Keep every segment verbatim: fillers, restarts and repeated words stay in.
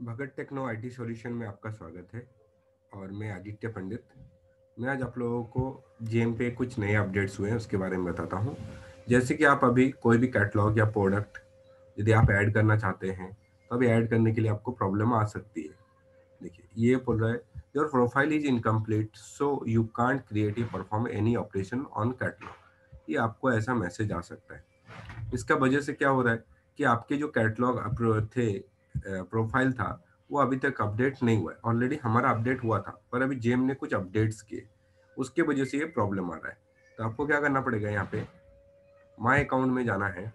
Bhagat techno IT solution में आपका स्वागत है। और मैं आदित्य पंडित। मैं आज आप लोगों को जेम पे कुछ नए अपडेट्स हुए हैं उसके बारे में बताता हूँ। जैसे कि आप अभी कोई भी कैटलॉग या प्रोडक्ट यदि आप ऐड करना चाहते हैं तो अभी ऐड करने के लिए आपको प्रॉब्लम आ सकती है। देखिए, ये बोल रहा है your profile is incomplete so you can't create या perform any operation on catalog. ये आपको ऐसा मैसेज आ सकता है। इसका वजह से क्या हो रहा है कि आपके जो कैटलॉग थे, प्रोफाइल था, वो अभी तक अपडेट नहीं हुआ है। ऑलरेडी हमारा अपडेट हुआ था पर अभी जेम ने कुछ अपडेट्स किए, उसके वजह से ये प्रॉब्लम आ रहा है। तो आपको क्या करना पड़ेगा, यहाँ पे माय अकाउंट में जाना है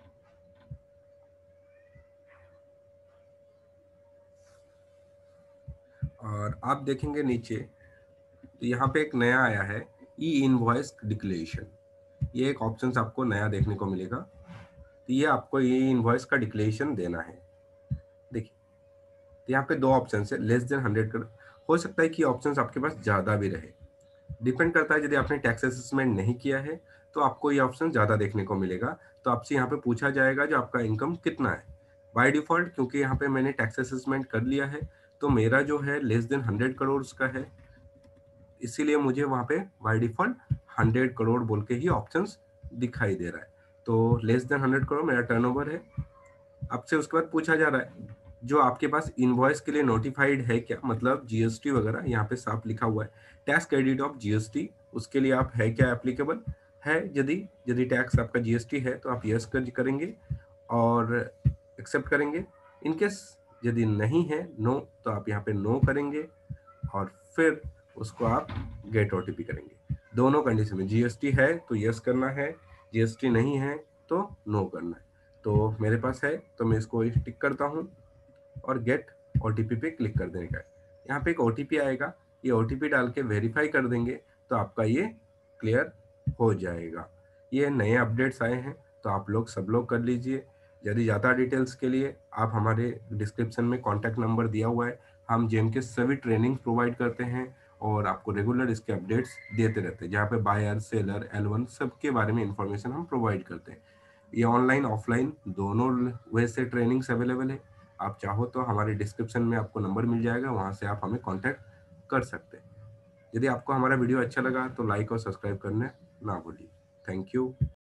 और आप देखेंगे नीचे तो यहाँ पे एक नया आया है, ई इनवॉइस डिक्लेरेशन। ये एक ऑप्शन आपको नया देखने को मिलेगा। तो ये आपको ई इनवॉइस का डिक्लेरेशन देना है। देखिए, तो यहाँ पे दो ऑप्शन है, लेस देन हंड्रेड कर। हो सकता है कि ऑप्शंस आपके पास ज़्यादा भी रहे, डिपेंड करता है। यदि आपने टैक्स असेसमेंट नहीं किया है तो आपको ये ऑप्शन ज़्यादा देखने को मिलेगा। तो आपसे यहाँ पे पूछा जाएगा जो आपका इनकम कितना है। बाय डिफॉल्ट क्योंकि यहाँ पे मैंने टैक्स असेसमेंट कर लिया है तो मेरा जो है लेस देन हंड्रेड करोड़ का है, इसीलिए मुझे वहाँ पे बाय डिफॉल्ट हंड्रेड करोड़ बोल के ही ऑप्शंस दिखाई दे रहा है। तो लेस देन हंड्रेड करोड़ मेरा टर्नओवर है। आपसे उसके बाद पूछा जा रहा है जो आपके पास इनवॉइस के लिए नोटिफाइड है क्या, मतलब जीएसटी वगैरह। यहाँ पे साफ लिखा हुआ है टैक्स क्रेडिट ऑफ जीएसटी, उसके लिए आप है क्या एप्लीकेबल है। यदि यदि टैक्स आपका जीएसटी है तो आप यस कर करेंगे और एक्सेप्ट करेंगे। इनकेस यदि नहीं है, नो, तो आप यहाँ पे नो करेंगे और फिर उसको आप गेट ओटीपी करेंगे। दोनों कंडीशन में जीएसटी है तो यस करना है, जीएसटी नहीं है तो नो करना है। तो मेरे पास है तो मैं इसको टिक करता हूँ और गेट ओटीपी पे क्लिक कर देने का है। यहाँ पे एक ओटीपी आएगा, ये ओटीपी डाल के वेरीफाई कर देंगे तो आपका ये क्लियर हो जाएगा। ये नए अपडेट्स आए हैं तो आप लोग सब लोग कर लीजिए। यदि ज़्यादा डिटेल्स के लिए आप हमारे डिस्क्रिप्शन में कॉन्टैक्ट नंबर दिया हुआ है। हम जेम के सभी ट्रेनिंग प्रोवाइड करते हैं और आपको रेगुलर इसके अपडेट्स देते रहते हैं, जहाँ पे बायर, सेलर, एल वन सबके बारे में इंफॉर्मेशन हम प्रोवाइड करते हैं। ये ऑनलाइन ऑफलाइन दोनों वे से ट्रेनिंग्स अवेलेबल है। आप चाहो तो हमारे डिस्क्रिप्शन में आपको नंबर मिल जाएगा, वहाँ से आप हमें कांटेक्ट कर सकते हैं। यदि आपको हमारा वीडियो अच्छा लगा तो लाइक और सब्सक्राइब करना ना भूलिए। Thank you.